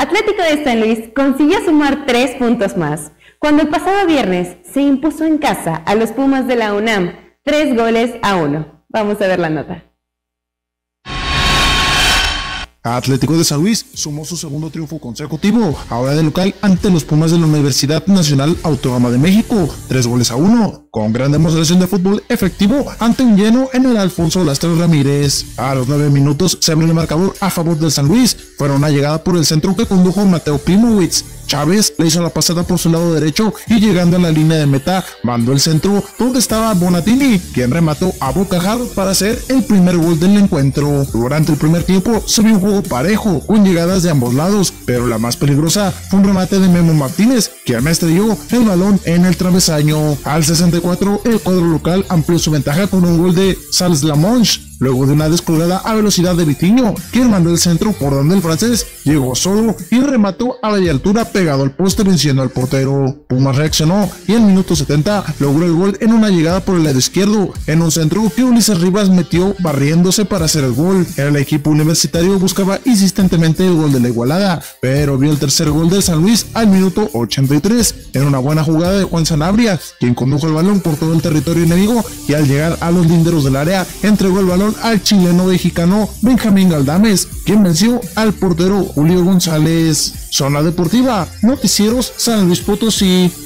Atlético de San Luis consiguió sumar 3 puntos más, cuando el pasado viernes se impuso en casa a los Pumas de la UNAM 3-1. Vamos a ver la nota. Atlético de San Luis sumó su segundo triunfo consecutivo, ahora de local ante los Pumas de la Universidad Nacional Autónoma de México, 3-1, con gran demostración de fútbol efectivo ante un lleno en el Alfonso Lastras Ramírez. A los 9 minutos se abrió el marcador a favor del San Luis, fue una llegada por el centro que condujo Mateo Klimowicz. Chávez le hizo la pasada por su lado derecho y llegando a la línea de meta, mandó el centro donde estaba Bonatini, quien remató a bocajarro para hacer el primer gol del encuentro. Durante el primer tiempo se vio un juego parejo, con llegadas de ambos lados, pero la más peligrosa fue un remate de Memo Martínez, quien estrelló el balón en el travesaño. Al 64, el cuadro local amplió su ventaja con un gol de Salles Lamonche, luego de una descolgada a velocidad de Vitinho, quien mandó el centro por donde el francés llegó solo y remató a media altura pegado al poste venciendo al portero. Pumas reaccionó y en el minuto 70 logró el gol en una llegada por el lado izquierdo, en un centro que Ulises Rivas metió barriéndose para hacer el gol. El equipo universitario buscaba insistentemente el gol de la igualada, pero vio el tercer gol de San Luis al minuto 83, en una buena jugada de Juan Sanabria, quien condujo el balón por todo el territorio enemigo y al llegar a los linderos del área entregó el balón al chileno mexicano Benjamín Galdames, quien venció al portero Julio González. Zona Deportiva, Noticieros San Luis Potosí.